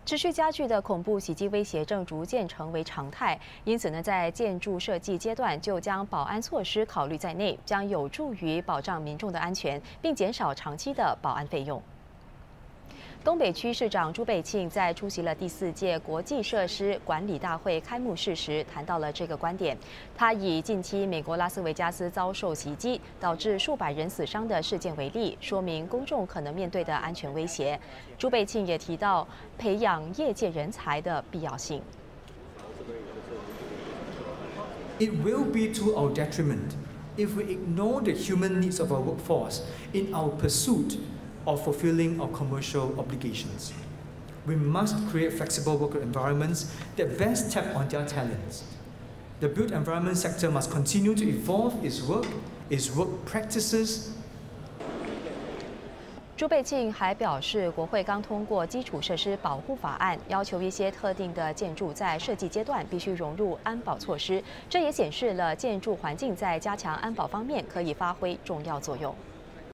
持续加剧的恐怖袭击威胁正逐渐成为常态，因此呢，在建筑设计阶段就将保安措施考虑在内，将有助于保障民众的安全，并减少长期的保安费用。东北区市长朱贝庆在出席了第4届国际设施管理大会开幕式时，谈到了这个观点。他以近期美国拉斯维加斯遭受袭击，导致数百人死伤的事件为例，说明公众可能面对的安全威胁。朱贝庆也提到培养业界人才的必要性。 It will be to our detriment if we ignore the human needs of our workforce in our pursuit of fulfilling our commercial obligations. We must create flexible work environments that best tap on their talents. The built environment sector must continue to evolve its work practices. 朱贝庆还表示，国会刚通过基础设施保护法案，要求一些特定的建筑在设计阶段必须融入安保措施，这也显示了建筑环境在加强安保方面可以发挥重要作用。